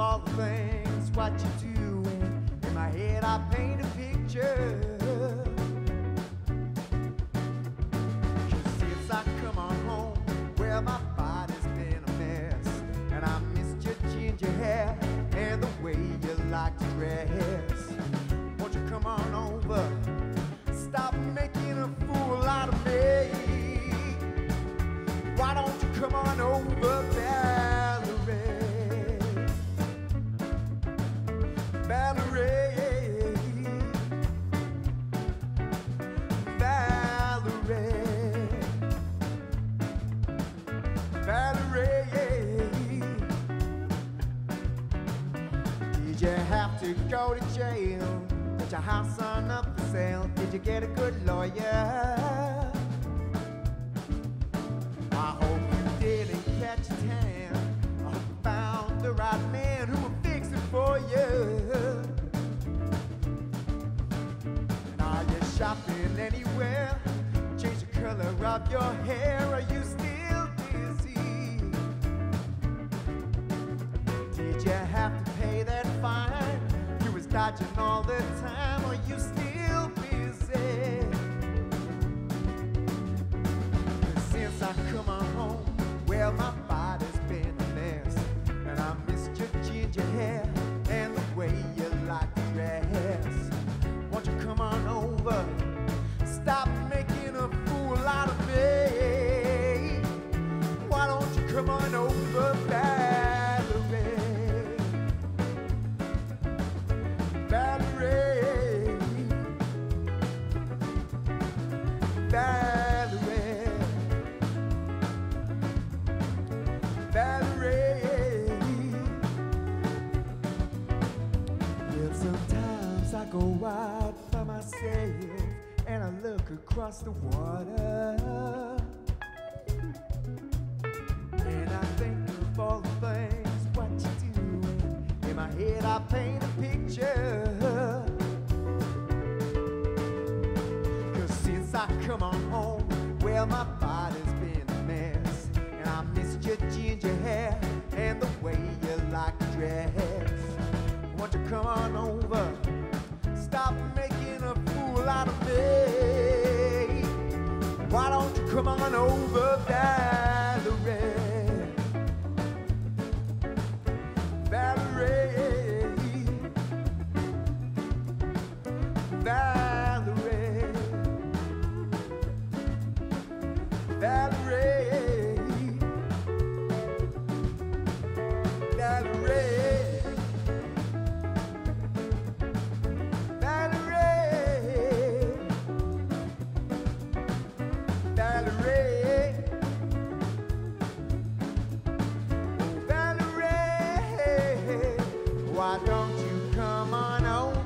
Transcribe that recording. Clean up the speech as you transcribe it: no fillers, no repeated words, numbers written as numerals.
all the things what you do. In my head I paint a picture. 'Cause since I come on home, well, my body's been a mess, and I missed your ginger hair and the way you like to dress. Won't you come on over? Stop making a fool out of me. Why don't you come on over, Valerie? Valerie, Valerie, Valerie. Did you have to go to jail? Put your house on up for sale? Did you get a good lawyer? I hope you didn't catch a tan. I hope you found the right man who will fix it for you. And are you shopping anywhere? Change the color of your hair. Are you still dizzy? Did you have to pay that fine? You was dodging all the time. Are you still busy? Since I come on home, well, my body's been a mess, and I missed your ginger hair and the way you like to dress. Won't you come on over? Stop making a fool out of me. Why don't you come on over, Valerie? Valerie, Valerie, Valerie. Well, sometimes I go out by myself and I look across the water, and I think of all the things what you do. In my head I paint a picture. 'Cause since I come on home, well, my body's been a mess, and I missed your ginger hair and the way you like to dress. Won't you come on over? Stop making a fool out of me. Why don't you come on over, Valerie? Valerie, Valerie, Valerie, Valerie, Valerie, Valerie, Valerie. Why don't you come on over?